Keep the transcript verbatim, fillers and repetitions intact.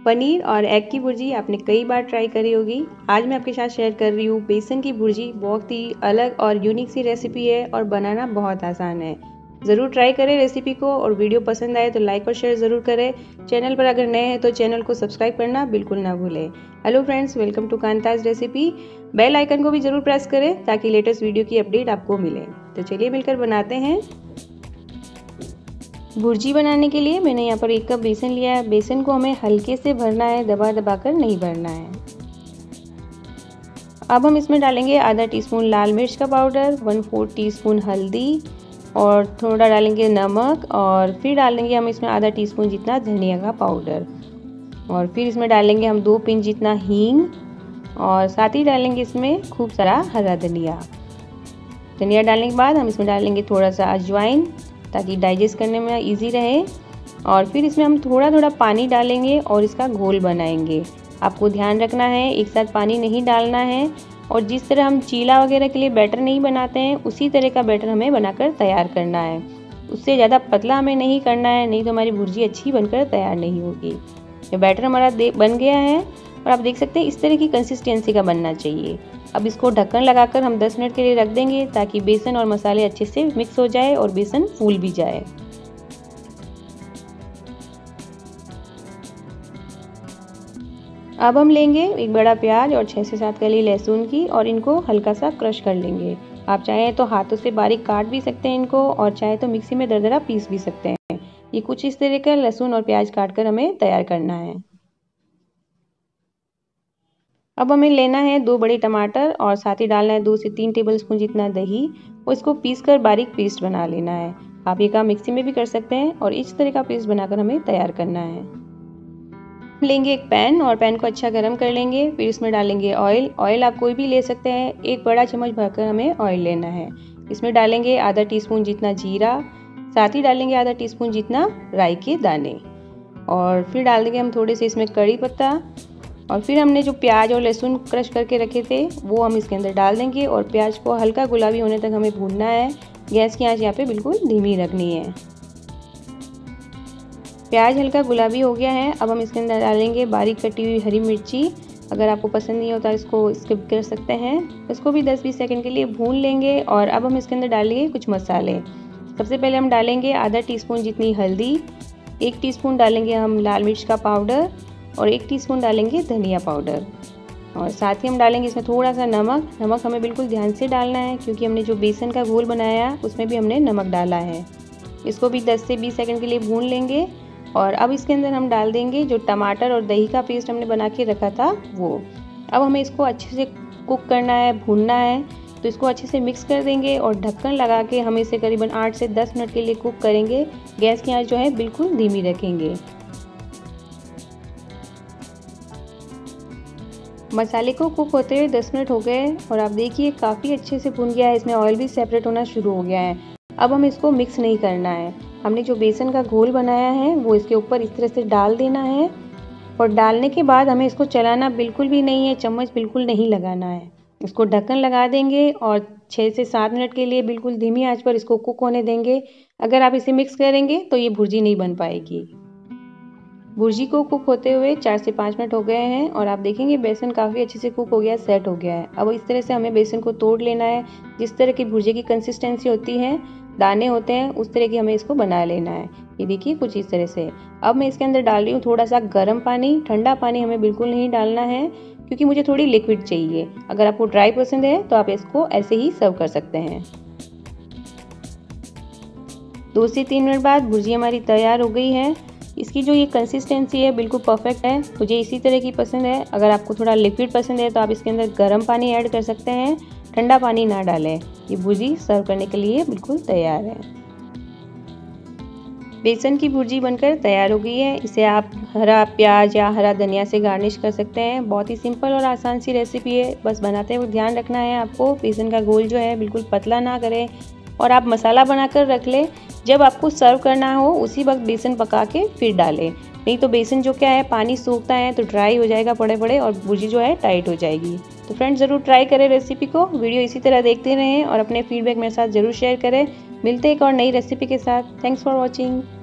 पनीर और एग की भुर्जी आपने कई बार ट्राई करी होगी। आज मैं आपके साथ शेयर कर रही हूँ बेसन की भुर्जी। बहुत ही अलग और यूनिक सी रेसिपी है और बनाना बहुत आसान है। ज़रूर ट्राई करें रेसिपी को, और वीडियो पसंद आए तो लाइक और शेयर ज़रूर करें। चैनल पर अगर नए हैं तो चैनल को सब्सक्राइब करना बिल्कुल ना भूलें। Hello friends, welcome to Kanta's recipe. Bell icon को भी ज़रूर प्रेस करें ताकि लेटेस्ट वीडियो की अपडेट आपको मिले। तो चलिए मिलकर बनाते हैं। भुर्जी बनाने के लिए मैंने यहाँ पर एक कप बेसन लिया है। बेसन को हमें हल्के से भरना है, दबा दबा कर नहीं भरना है। अब हम इसमें डालेंगे आधा टीस्पून लाल मिर्च का पाउडर, वन फोर्थ टीस्पून हल्दी और थोड़ा डालेंगे नमक, और फिर डालेंगे हम इसमें आधा टीस्पून जितना धनिया का पाउडर, और फिर इसमें डालेंगे हम दो पिंच जितना हींग, और साथ ही डालेंगे इसमें खूब सारा हरा धनिया। धनिया डालने के बाद हम इसमें डालेंगे थोड़ा सा अजवाइन ताकि डाइजेस्ट करने में इजी रहे, और फिर इसमें हम थोड़ा थोड़ा पानी डालेंगे और इसका घोल बनाएंगे। आपको ध्यान रखना है एक साथ पानी नहीं डालना है, और जिस तरह हम चीला वगैरह के लिए बैटर नहीं बनाते हैं उसी तरह का बैटर हमें बनाकर तैयार करना है। उससे ज़्यादा पतला हमें नहीं करना है, नहीं तो हमारी भुर्जी अच्छी बनकर तैयार नहीं होगी। ये बैटर हमारा बन गया है और आप देख सकते हैं इस तरह की कंसिस्टेंसी का बनना चाहिए। अब इसको ढक्कन लगाकर हम दस मिनट के लिए रख देंगे ताकि बेसन और मसाले अच्छे से मिक्स हो जाए और बेसन फूल भी जाए। अब हम लेंगे एक बड़ा प्याज और छः से सात कली लहसुन की, और इनको हल्का सा क्रश कर लेंगे। आप चाहें तो हाथों से बारीक काट भी सकते हैं इनको, और चाहे तो मिक्सी में दरदरा पीस भी सकते हैं। ये कुछ इस तरह का लहसुन और प्याज काट कर हमें तैयार करना है। अब हमें लेना है दो बड़े टमाटर, और साथ ही डालना है दो से तीन टेबलस्पून जितना दही, और इसको पीस कर बारीक पेस्ट बना लेना है। आप ये काम मिक्सी में भी कर सकते हैं, और इस तरह का पेस्ट बनाकर हमें तैयार करना है। लेंगे एक पैन, और पैन को अच्छा गर्म कर लेंगे। फिर इसमें डालेंगे ऑयल। ऑयल आप कोई भी ले सकते हैं, एक बड़ा चम्मच भरकर हमें ऑयल लेना है। इसमें डालेंगे आधा टीस्पून जितना जीरा, साथ ही डालेंगे आधा टीस्पून जितना राई के दाने, और फिर डाल देंगे हम थोड़े से इसमें कड़ी पत्ता, और फिर हमने जो प्याज और लहसुन क्रश करके रखे थे वो हम इसके अंदर डाल देंगे, और प्याज को हल्का गुलाबी होने तक हमें भूनना है। गैस की आंच यहाँ पे बिल्कुल धीमी रखनी है। प्याज हल्का गुलाबी हो गया है। अब हम इसके अंदर डालेंगे बारीक कटी हुई हरी मिर्ची। अगर आपको पसंद नहीं होता इसको स्किप कर सकते हैं। इसको भी दस बीस सेकंड के लिए भून लेंगे, और अब हम इसके अंदर डालेंगे कुछ मसाले। सबसे पहले हम डालेंगे आधा टीस्पून जितनी हल्दी, एक टीस्पून डालेंगे हम लाल मिर्च का पाउडर, और एक टीस्पून डालेंगे धनिया पाउडर, और साथ ही हम डालेंगे इसमें थोड़ा सा नमक। नमक हमें बिल्कुल ध्यान से डालना है क्योंकि हमने जो बेसन का घोल बनाया उसमें भी हमने नमक डाला है। इसको भी दस से बीस सेकंड के लिए भून लेंगे, और अब इसके अंदर हम डाल देंगे जो टमाटर और दही का पेस्ट हमने बना के रखा था वो। अब हमें इसको अच्छे से कुक करना है, भूनना है, तो इसको अच्छे से मिक्स कर देंगे, और ढक्कन लगा के हम इसे करीबन आठ से दस मिनट के लिए कुक करेंगे। गैस की आंच जो है बिल्कुल धीमी रखेंगे। मसाले को कुक होते हुए दस मिनट हो गए, और आप देखिए काफ़ी अच्छे से भुन गया है। इसमें ऑयल भी सेपरेट होना शुरू हो गया है। अब हमें इसको मिक्स नहीं करना है। हमने जो बेसन का घोल बनाया है वो इसके ऊपर इस तरह से डाल देना है, और डालने के बाद हमें इसको चलाना बिल्कुल भी नहीं है, चम्मच बिल्कुल नहीं लगाना है। इसको ढक्कन लगा देंगे और छः से सात मिनट के लिए बिल्कुल धीमी आंच पर इसको कुक होने देंगे। अगर आप इसे मिक्स करेंगे तो ये भुर्जी नहीं बन पाएगी। भुर्जी को कुक होते हुए चार से पाँच मिनट हो गए हैं, और आप देखेंगे बेसन काफ़ी अच्छे से कुक हो गया है, सेट हो गया है। अब इस तरह से हमें बेसन को तोड़ लेना है। जिस तरह की भुर्जी की कंसिस्टेंसी होती है, दाने होते हैं, उस तरह की हमें इसको बना लेना है। ये देखिए कुछ इस तरह से। अब मैं इसके अंदर डाल रही हूँ थोड़ा सा गर्म पानी। ठंडा पानी हमें बिल्कुल नहीं डालना है क्योंकि मुझे थोड़ी लिक्विड चाहिए। अगर आपको ड्राई पसंद है तो आप इसको ऐसे ही सर्व कर सकते हैं। दो से तीन मिनट बाद भुर्जी हमारी तैयार हो गई है। इसकी जो ये कंसिस्टेंसी है बिल्कुल परफेक्ट है, मुझे इसी तरह की पसंद है। अगर आपको थोड़ा लिक्विड पसंद है तो आप इसके अंदर गर्म पानी ऐड कर सकते हैं, ठंडा पानी ना डालें। ये भुर्जी सर्व करने के लिए बिल्कुल तैयार है। बेसन की भुर्जी बनकर तैयार हो गई है। इसे आप हरा प्याज या हरा धनिया से गार्निश कर सकते हैं। बहुत ही सिंपल और आसान सी रेसिपी है। बस बनाते हुए ध्यान रखना है आपको, बेसन का घोल जो है बिल्कुल पतला ना करें, और आप मसाला बनाकर रख लें। जब आपको सर्व करना हो उसी वक्त बेसन पका के फिर डालें, नहीं तो बेसन जो क्या है पानी सूखता है तो ड्राई हो जाएगा पड़े पड़े, और भुर्जी जो है टाइट हो जाएगी। तो फ्रेंड्स ज़रूर ट्राई करें रेसिपी को। वीडियो इसी तरह देखते रहें और अपने फीडबैक मेरे साथ ज़रूर शेयर करें। मिलते हैं एक और नई रेसिपी के साथ। Thanks for watching.